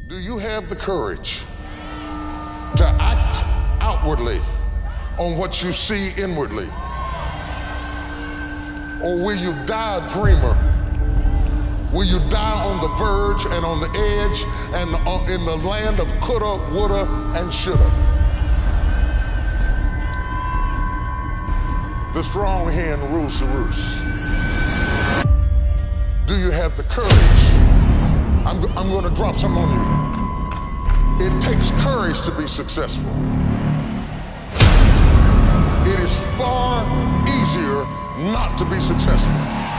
Do you have the courage to act outwardly on what you see inwardly? Or will you die a dreamer? Will you die on the verge and on the edge and in the land of coulda, woulda, and shoulda? The strong hen rules the roost. Do you have the courage? I'm going to drop something on you. It takes courage to be successful. It is far easier not to be successful.